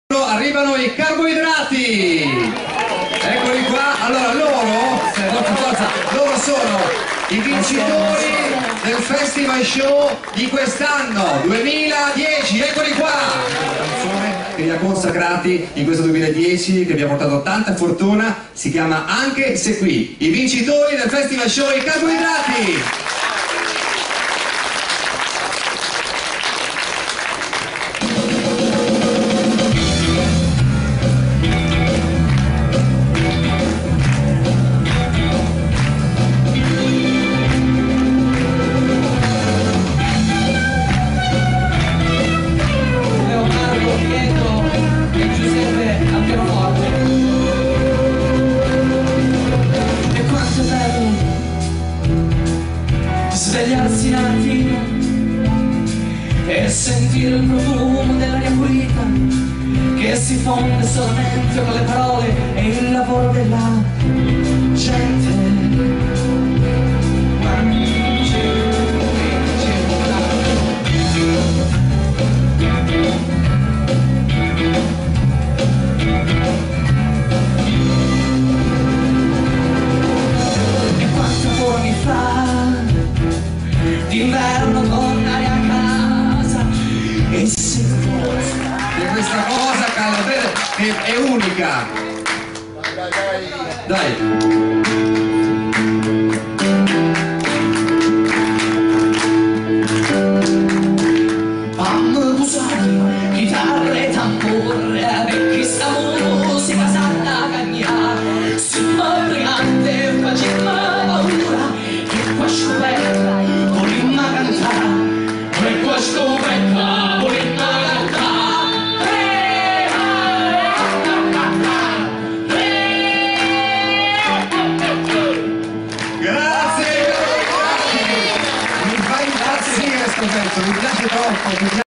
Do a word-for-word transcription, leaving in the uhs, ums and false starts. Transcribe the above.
Arrivano i carboidrati, eccoli qua. Allora loro, forza, forza, loro sono i vincitori del Festival Show di quest'anno duemiladieci, eccoli qua, la canzone che li ha consacrati in questo duemiladieci, che vi ha portato tanta fortuna, si chiama Anche se qui, i vincitori del Festival Show, i carboidrati. Svegliarsi la mattina e sentire il profumo dell'aria pulita che si fonde solamente con le parole e il lavoro della gente. E quanto vorrei fa d'inverno tornare a casa e si E questa cosa, Calabria, che è unica. Dai, dai, Pam, busati, chitarre, tambure, vecchi sta musica sana cagnare, si fa brigante, faceva paura, che qua scoperta, volimma cantare, che qua scoperta, volimma cantare. grazie, mi fa impazzire sto pezzo, mi piace troppo.